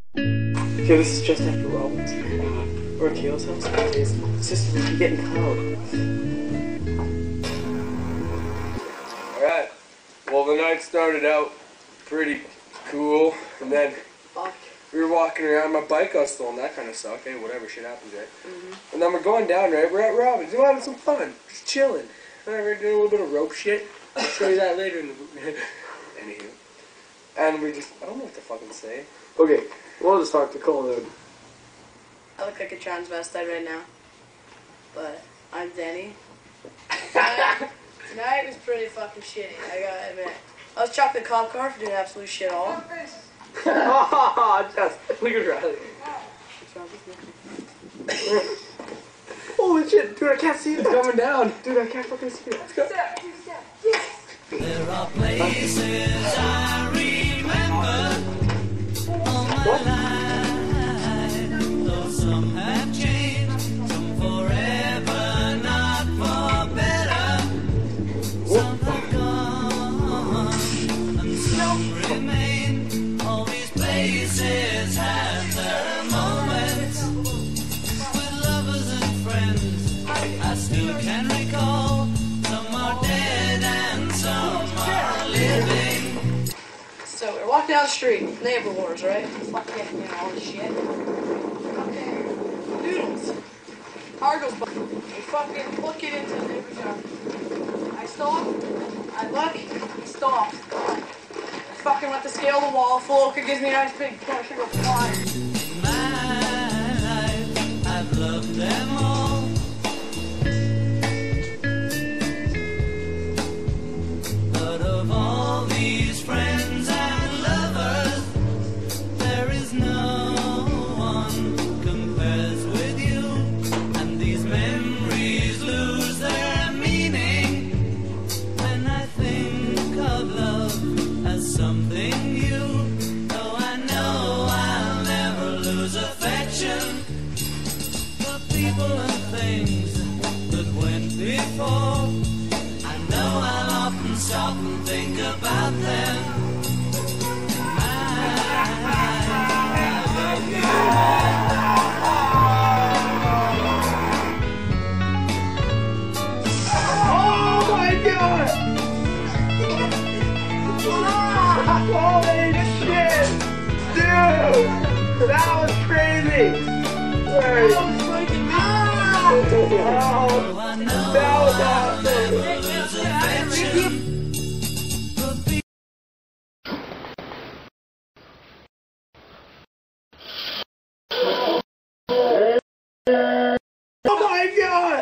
Okay, this is just after Robin's. Or Kale's house. His sister would be getting cloud. Alright. Well, the night started out pretty cool, and then we were walking around. My bike got stolen. That kind of sucked. Hey, whatever, shit happens, right? And then we're going down, right? We're at Robin's. We're having some fun. Just chilling. We're doing a little bit of rope shit. I'll show you that later in the anywho. And we just, I don't know what to fucking say. Okay, we'll just talk to Cole then. I look like a transvestite right now, but I'm Danny. Tonight was pretty fucking shitty, I gotta admit. I was chocolate cop car for doing absolute shit all. Just look at Riley. Holy shit, dude, I can't see it. It's coming down. Dude, I can't fucking see it. Let's go. There are places I remember all my life, though some have changed, some forever, not for better. Some have gone, and some remain. All these places have their moments with lovers and friends. I still can recall. Some are dead and some are living. So we're walking down the street, neighbor wars, right? Fucking, all this shit. Fucking noodles. Car goes by. We fucking book it into the neighbor's yard. I stop. I look. He stops. I fucking went to scale the wall. Floka gives me a nice big push. I go flying. In my life, I've loved them all. But of all these friends and lovers, there is no one compares with you. And these memories lose their meaning when I think of love as something new. Though I know I'll never lose affection for people and things that went before. I know I'll often stop and think about them. In my life, I love you Oh my god! Holy shit! Dude! That was crazy! Wait. all. I know That was I'll awesome! never lose affection for people. Oh my god!